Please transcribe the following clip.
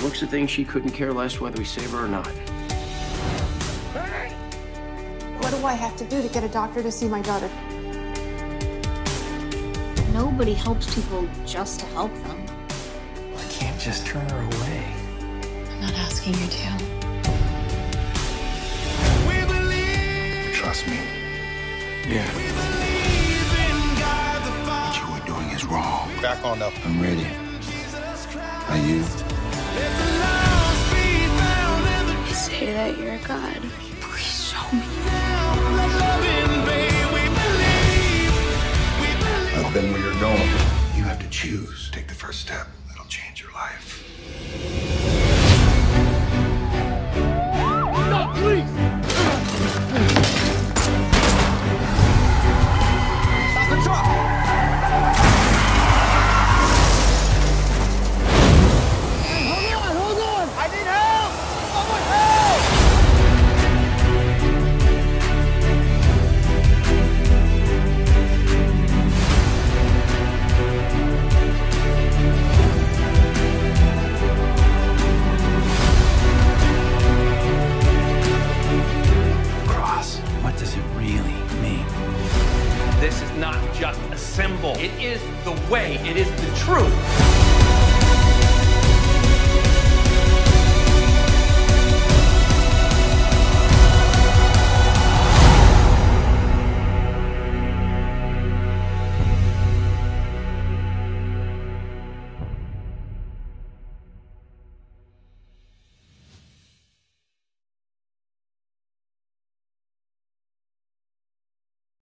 looks of things, she couldn't care less whether we save her or not. What do I have to do to get a doctor to see my daughter? Nobody helps people just to help them. I can't just turn her away. I'm not asking you to. Trust me. Yeah. What you are doing is wrong. Back on up. I'm ready. Are you? You say that you're a god. Please show me. I've been where you're going. You have to choose. Take the first step. It'll change your life. Stop, please! Stop the truck! Hold on! I need help! Someone help! Cross. What does it really mean? This is not just a symbol. It is the way. It is the truth.